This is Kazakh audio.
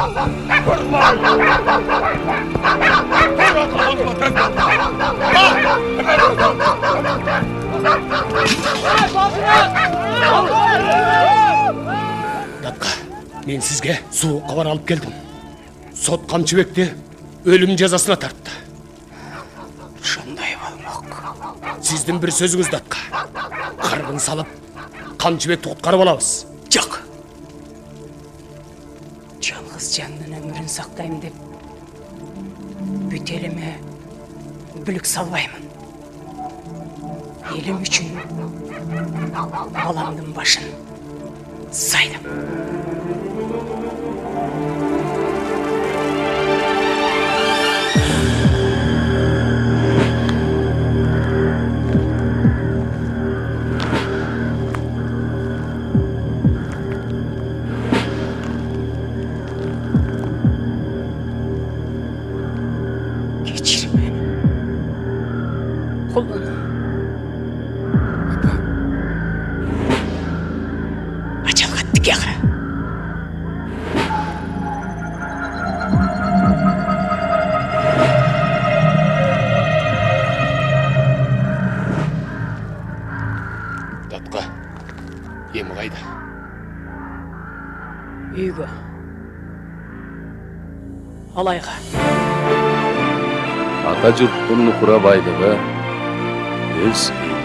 Датқа, мен сізге суық хабар алып келдім. Сот Қамшыбекті өлім жазасына тартты. Шындай болмақ. Сіздің бір сөзіңіз, Датқа. Қырғын салып, Қамшыбекті құтқарып алабыз. Жоқ. Жалғыз жанның өмірін сақтаймын деп, бүтеліме бүлік салбаймын. Елім үшін баламдың башын сайдым. Geçir beni. Kullanım. Яғыра. Датқа, емі қайда? Үйге. Алайға. Ата жұрттың құрабайдығы өз